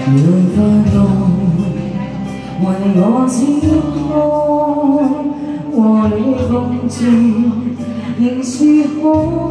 讓快樂為我展開，和你共住仍是可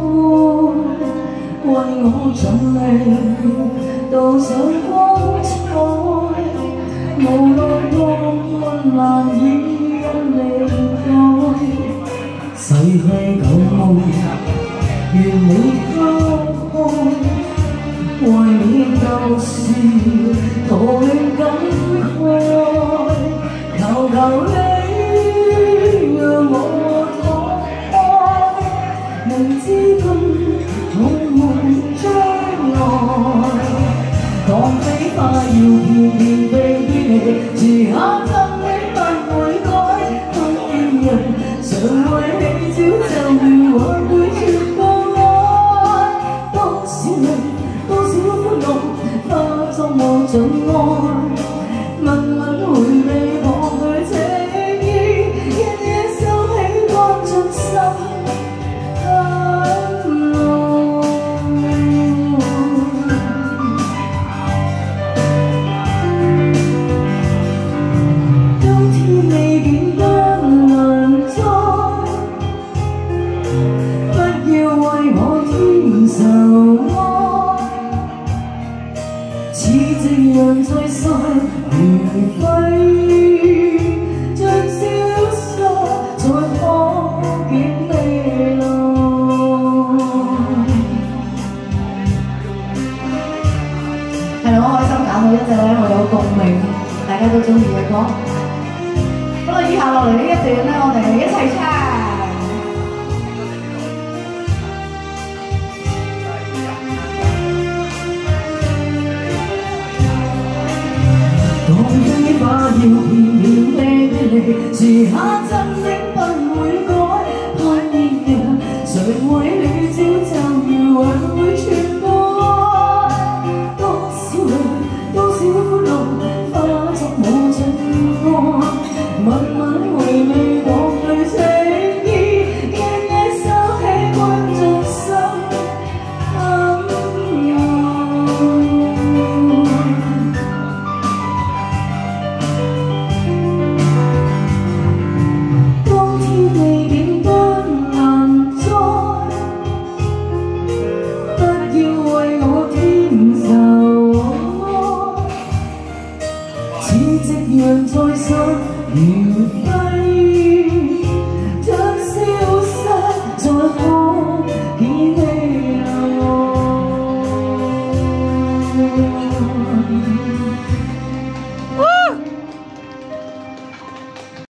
愛，為我盡力導上光彩，無奈光陰難以離開，逝去舊夢願你拋開。 為你舊事徒戀感慨，求求你讓我敞開，明知今痛沒將來，當飛花要片片飛於你，遲下真的不會改，不見人常為你朝就如還會絕過愛，多少你。 化作無盡愛，默默迴避過去情意，一夜收起乾盡心很耐。當天未見得能再，不要為我添愁愛。 似夕陽在逝如輝，像消失在可見未來。係咪好開心揀到一隻咧我有共鳴，大家都中意嘅歌？好啦，以下落嚟呢一段咧，我哋一齊唱。 當飛花要片片飛於你，遲下真的。